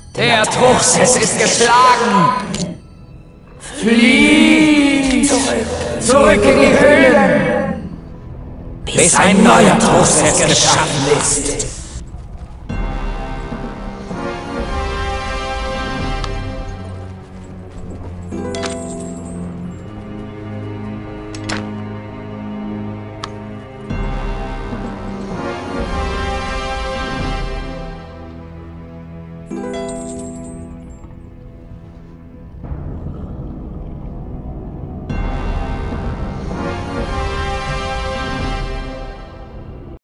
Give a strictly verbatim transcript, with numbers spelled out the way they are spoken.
Der Truchsess ist geschlagen! Flieh! Zurück in die Höhlen! Bis ein neuer Truchsess geschaffen ist!